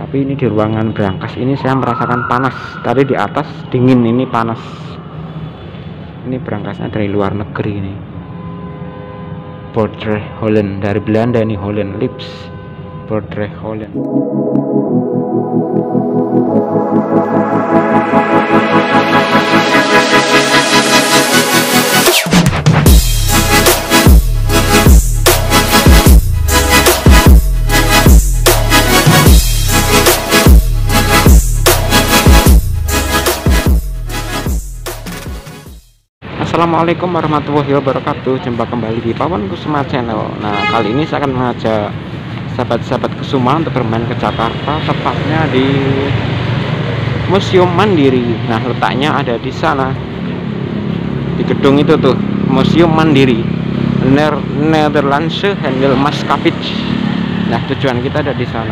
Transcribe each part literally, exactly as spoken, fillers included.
Tapi ini di ruangan berangkas ini saya merasakan panas. Tadi di atas dingin, ini panas. Ini berangkasnya dari luar negeri ini. Border Holland, dari Belanda ini, Holland Lips Border Holland. Assalamualaikum warahmatullahi wabarakatuh. Jumpa kembali di Pawan Kusuma Channel. Nah, kali ini saya akan mengajak sahabat-sahabat Kusuma untuk bermain ke Jakarta, tepatnya di Museum Mandiri. Nah, letaknya ada di sana, di gedung itu tuh, Museum Mandiri, Nederlandse Handelsmaatschappij. Nah, tujuan kita ada di sana,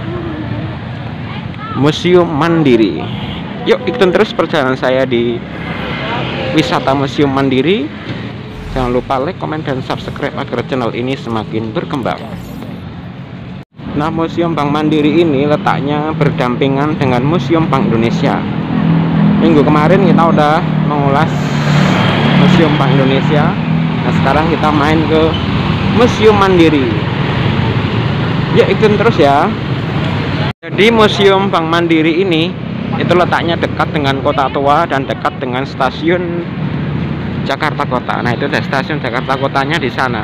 Museum Mandiri. Yuk ikutin terus perjalanan saya di wisata Museum Mandiri. Jangan lupa like, komen, dan subscribe agar channel ini semakin berkembang. Nah, Museum Bank Mandiri ini letaknya berdampingan dengan Museum Bank Indonesia. Minggu kemarin kita udah mengulas Museum Bank Indonesia. Nah, sekarang kita main ke Museum Mandiri. Ya, ikutin terus ya. Jadi Museum Bank Mandiri ini itu letaknya dekat dengan Kota Tua dan dekat dengan stasiun Jakarta Kota. Nah, itu ada stasiun Jakarta Kotanya di sana.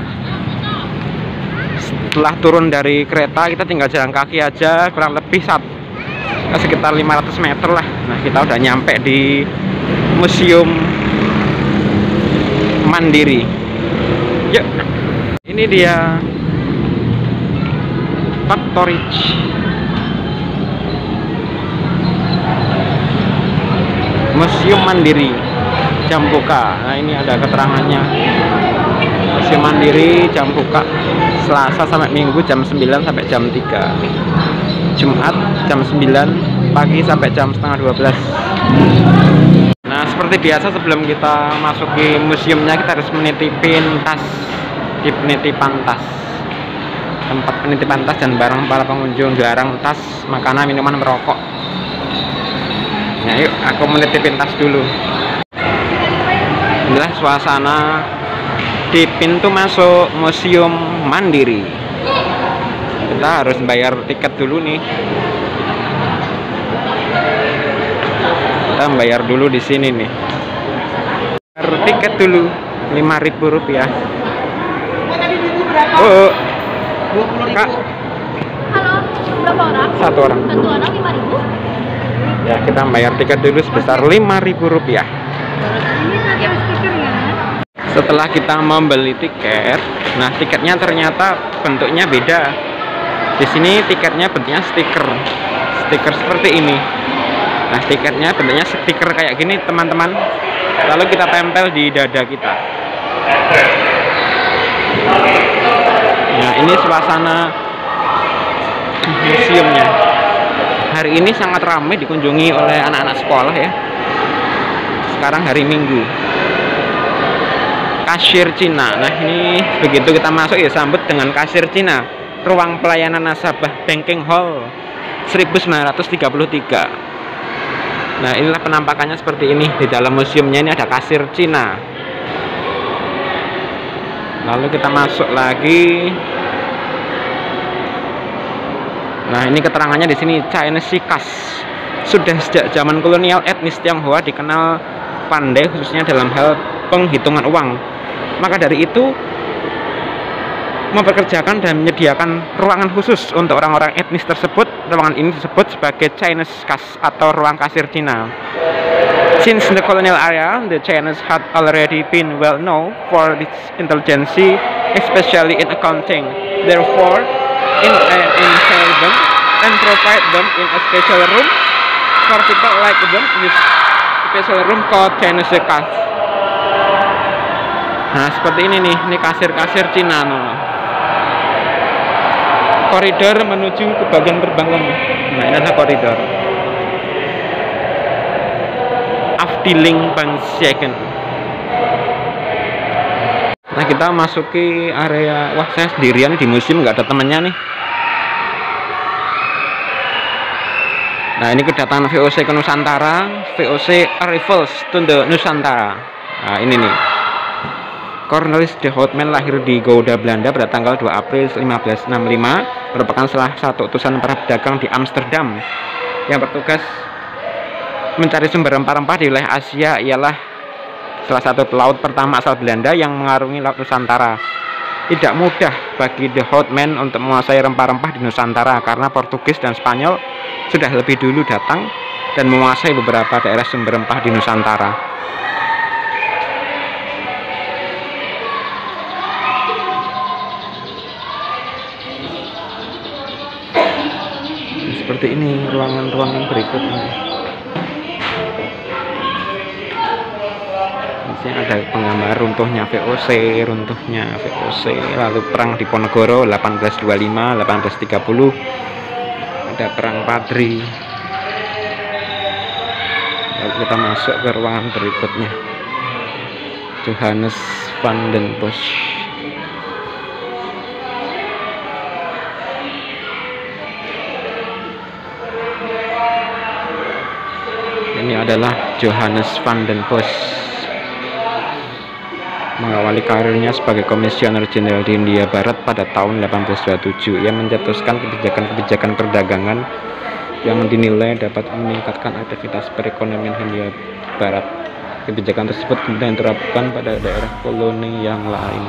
Setelah turun dari kereta, kita tinggal jalan kaki aja, kurang lebih satu, sekitar lima ratus meter lah. Nah, kita udah nyampe di Museum Mandiri. Yuk, ini dia Factory. Museum Mandiri, jam buka. Nah, ini ada keterangannya. Museum Mandiri jam buka Selasa sampai Minggu jam sembilan sampai jam tiga, Jumat jam sembilan pagi sampai jam setengah dua belas. Nah, seperti biasa sebelum kita masuki museumnya, kita harus menitipin tas di penitipan tas, tempat penitipan tas dan barang para pengunjung, barang tas, makanan, minuman, merokok. Nah, yuk aku menitipin tas dulu. Inilah suasana di pintu masuk Museum Mandiri. Kita harus bayar tiket dulu nih. Kita bayar dulu di sini nih. Bayar tiket dulu lima ribu rupiah. Oh, Kak. Halo, berapa orang? Satu orang. Satu orang lima ribu. Ya, kita bayar tiket dulu sebesar lima ribu rupiah. Setelah kita membeli tiket, nah tiketnya ternyata bentuknya beda. Di sini tiketnya bentuknya stiker, stiker seperti ini. Nah, tiketnya bentuknya stiker kayak gini, teman-teman. Lalu kita tempel di dada kita. Nah, ini suasana museumnya. Hari ini sangat ramai dikunjungi oleh anak-anak sekolah ya. Sekarang hari Minggu. Kasir Cina. Nah, ini begitu kita masuk ya sambut dengan kasir Cina. Ruang pelayanan nasabah Banking Hall seribu sembilan ratus tiga puluh tiga. Nah, inilah penampakannya seperti ini. Di dalam museumnya ini ada kasir Cina. Lalu kita masuk lagi. Nah, ini keterangannya di sini, Chinese Sikas. Sudah sejak zaman kolonial, etnis Tionghoa dikenal pandai khususnya dalam hal penghitungan uang. Maka dari itu mempekerjakan dan menyediakan ruangan khusus untuk orang-orang etnis tersebut. Ruangan ini disebut sebagai Chinese Kas atau ruang kasir Cina. Since the colonial era, the Chinese had already been well known for its intelligence, especially in accounting. Therefore, in uh, in them and provide them in a special room for people like them, use special room called Chinese Kas. Nah, seperti ini nih, ini kasir-kasir Cina. No. Koridor menuju ke bagian perbankan. Nah, ini adalah koridor Afdeling Bankzaken. Nah, kita masuki area. Wah, saya sendirian di museum, nggak ada temennya nih. Nah, ini kedatangan V O C ke Nusantara, V O C Arrivals to the Nusantara. Nah, ini nih. Cornelis de Houtman lahir di Gouda, Belanda pada tanggal dua April seribu lima ratus enam puluh lima, merupakan salah satu utusan para pedagang di Amsterdam yang bertugas mencari sumber rempah-rempah di wilayah Asia. Ialah salah satu pelaut pertama asal Belanda yang mengarungi Laut Nusantara. Tidak mudah bagi de Houtman untuk menguasai rempah-rempah di Nusantara karena Portugis dan Spanyol sudah lebih dulu datang dan menguasai beberapa daerah sumber rempah di Nusantara. Seperti ini ruangan-ruangan berikutnya. Di sini ada penggambar runtuhnya V O C, runtuhnya V O C, lalu perang di Ponegoro delapan belas dua puluh lima sampai delapan belas tiga puluh. Ada perang Padri. Lalu kita masuk ke ruangan berikutnya. Johannes van den Bosch. Ini adalah Johannes van den Bosch. Mengawali karirnya sebagai komisioner jenderal di Hindia Barat pada tahun delapan belas dua puluh tujuh, ia mencetuskan kebijakan-kebijakan perdagangan yang dinilai dapat meningkatkan aktivitas perekonomian Hindia Barat. Kebijakan tersebut kemudian diterapkan pada daerah koloni yang lain.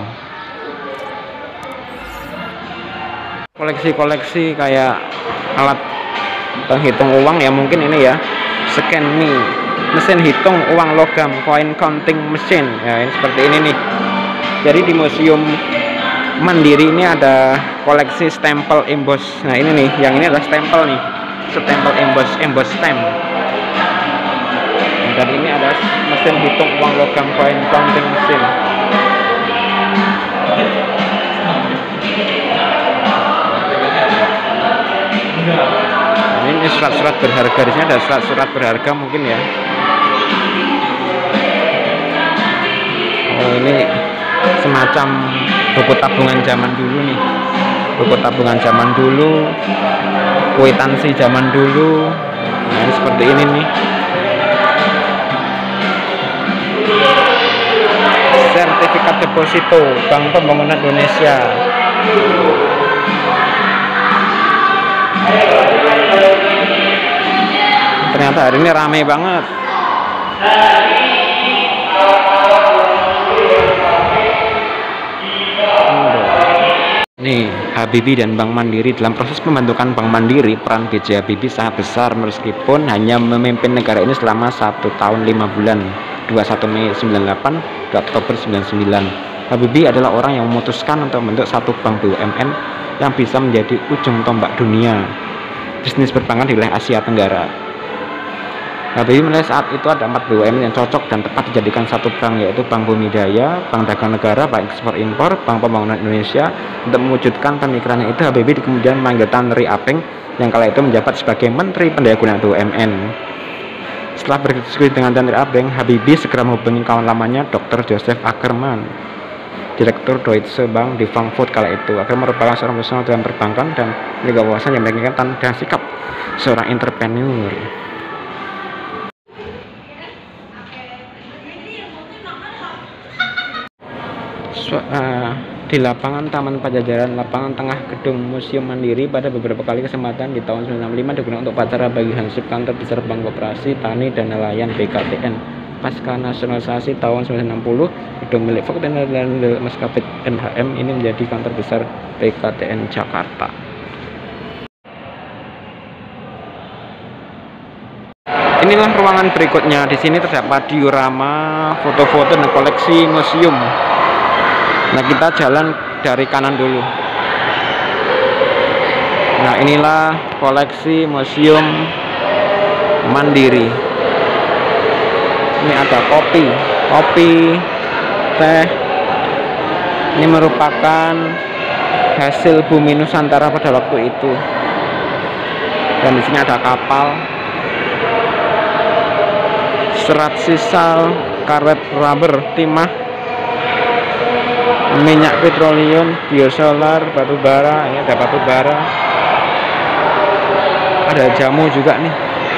Koleksi-koleksi kayak alat penghitung uang ya, mungkin ini ya, scan me, mesin hitung uang logam, coin counting machine ya, ini seperti ini nih. Jadi di Museum Mandiri ini ada koleksi stempel emboss. Nah ini nih, yang ini adalah stempel nih, stempel emboss, emboss stamp. Dan ini ada mesin hitung uang logam, coin counting machine. Ini surat-surat berharga, di sini ada surat-surat berharga mungkin ya. Oh, ini semacam buku tabungan zaman dulu nih, buku tabungan zaman dulu, kwitansi zaman dulu. Nah, ini seperti ini nih. Sertifikat deposito Bank Pembangunan Indonesia. Ternyata hari ini ramai banget. Nih, Habibie dan Bank Mandiri. Dalam proses pembentukan Bank Mandiri, peran B J Habibie sangat besar meskipun hanya memimpin negara ini selama satu tahun lima bulan, dua puluh satu Mei sembilan puluh delapan, dua Oktober sembilan puluh sembilan. Habibie adalah orang yang memutuskan untuk membentuk satu bank B U M N yang bisa menjadi ujung tombak dunia bisnis perbankan di wilayah Asia Tenggara. Habibie menilai saat itu ada empat B U M N yang cocok dan tepat dijadikan satu bank, yaitu Bank Bumidaya, Bank Dagang Negara, Bank Ekspor Impor, Bank Pembangunan Indonesia. Untuk mewujudkan pemikirannya itu, Habibie kemudian memanggil Tan Ri Apeng yang kala itu menjabat sebagai Menteri Pendayagunaan B U M N. Setelah berdiskusi dengan Tan Ri Apeng, Habibie segera menghubungi kawan lamanya dokter Joseph Ackerman, Direktur Deutsche Bank di Frankfurt kala itu. Ackerman merupakan seorang profesional dalam perbankan dan memiliki wawasan yang meyakinkan dan sikap seorang entrepreneur. So, uh, di lapangan Taman Pajajaran, lapangan tengah gedung Museum Mandiri, pada beberapa kali kesempatan di tahun seribu sembilan ratus enam puluh lima digunakan untuk upacara bagi Hansip, kantor besar Bank Koperasi Tani dan Nelayan B K T N. Pasca nasionalisasi tahun seribu sembilan ratus enam puluh, gedung milik Fakultas dan Maskapai N H M ini menjadi kantor besar B K T N Jakarta. Inilah ruangan berikutnya. Di sini terdapat diorama, foto-foto dan koleksi museum. Nah, kita jalan dari kanan dulu. Nah, inilah koleksi Museum Mandiri. Ini ada kopi, kopi, teh. Ini merupakan hasil bumi Nusantara pada waktu itu. Dan di sini ada kapal, serat sisal, karet rubber, timah, minyak petroleum, biosolar, batu bara. Ini ada batu bara, ada jamu juga nih.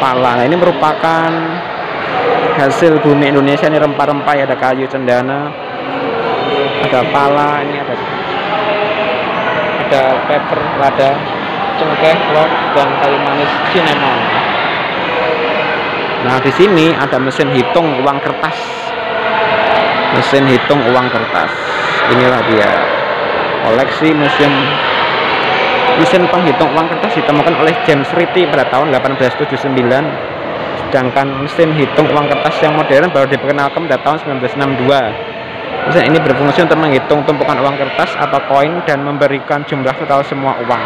pala. Nah, ini merupakan hasil bumi Indonesia. Ini rempah-rempah ya, ada kayu cendana, ada pala, ini ada ada pepper, lada, cengkeh, log, dan kayu manis cinnamon. Nah, di sini ada mesin hitung uang kertas. Mesin hitung uang kertas. Inilah dia. Koleksi museum mesin penghitung uang kertas ditemukan oleh James Ritchie pada tahun delapan belas tujuh puluh sembilan. Sedangkan mesin hitung uang kertas yang modern baru diperkenalkan pada tahun sembilan belas enam puluh dua. Mesin ini berfungsi untuk menghitung tumpukan uang kertas atau koin dan memberikan jumlah total semua uang.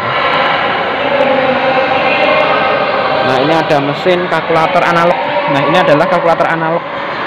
Nah, ini ada mesin kalkulator analog. Nah, ini adalah kalkulator analog.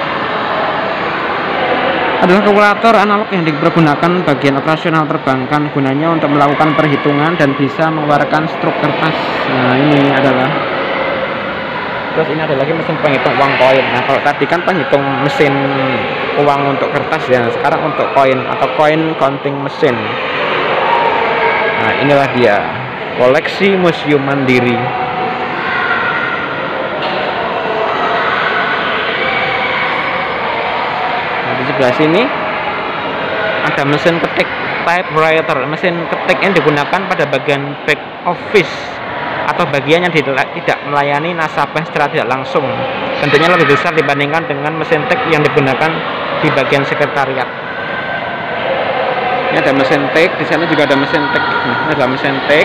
Adalah kalkulator analog yang dipergunakan bagian operasional perbankan, gunanya untuk melakukan perhitungan dan bisa mengeluarkan struk kertas. Nah, ini adalah. Terus ini ada lagi mesin penghitung uang koin. Nah, kalau tadi kan penghitung mesin uang untuk kertas ya, sekarang untuk koin atau coin counting mesin. Nah, inilah dia koleksi Museum Mandiri. Nah, di sebelah sini ada mesin ketik typewriter. Mesin ketik yang digunakan pada bagian back office atau bagian yang tidak melayani nasabah secara tidak langsung. Tentunya lebih besar dibandingkan dengan mesin tik yang digunakan di bagian sekretariat. Ini ada mesin tik, di sana juga ada mesin tik. Nah, ini adalah mesin tik.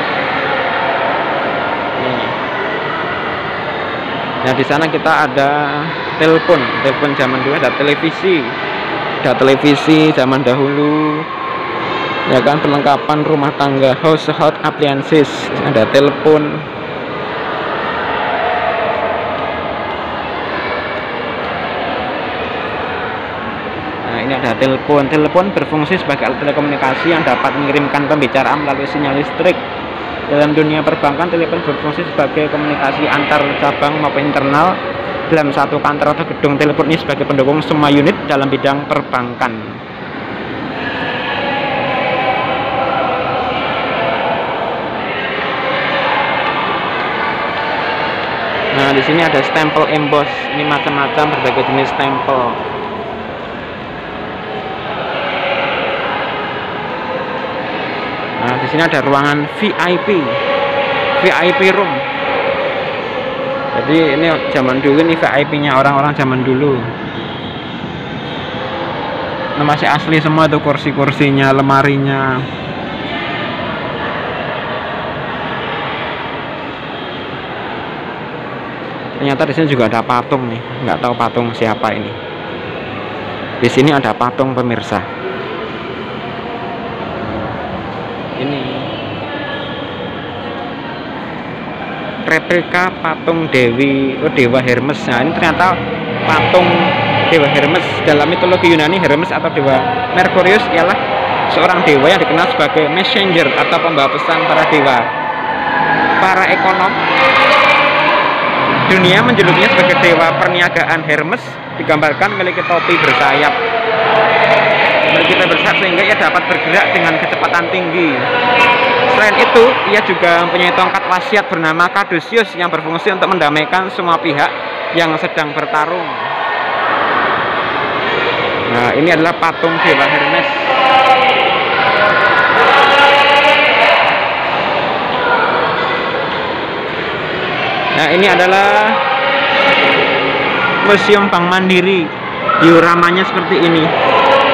Nah, di sana kita ada telepon, telepon zaman dulu, ada televisi, ada televisi zaman dahulu. Ya kan, perlengkapan rumah tangga, household appliances, ada telepon. Nah, ini ada telepon. Telepon berfungsi sebagai alat telekomunikasi yang dapat mengirimkan pembicaraan melalui sinyal listrik. Dalam dunia perbankan, telepon berfungsi sebagai komunikasi antar cabang maupun internal dalam satu kantor atau gedung. Telepon ini sebagai pendukung semua unit dalam bidang perbankan. Nah, di sini ada stempel emboss. Ini macam-macam berbagai jenis stempel. Nah, di sini ada ruangan V I P, V I P room. Jadi ini zaman dulu, ini V I P-nya orang-orang zaman dulu. Nah, masih asli semua tuh kursi-kursinya, lemarinya. Ternyata di sini juga ada patung nih, nggak tahu patung siapa ini. Di sini ada patung pemirsa. Ini replika patung Dewi, oh, Dewa Hermes. Nah, ini ternyata patung Dewa Hermes. Dalam mitologi Yunani, Hermes atau Dewa Merkurius ialah seorang dewa yang dikenal sebagai messenger atau pembawa pesan para dewa. Para ekonom dunia menjulukinya sebagai dewa perniagaan. Hermes digambarkan memiliki topi bersayap. Memiliki topi bersayap sehingga ia dapat bergerak dengan kecepatan tinggi. Selain itu, ia juga mempunyai tongkat wasiat bernama Caduceus yang berfungsi untuk mendamaikan semua pihak yang sedang bertarung. Nah, ini adalah patung Dewa Hermes. Nah, ini adalah Museum Bank Mandiri. Dioramanya seperti ini.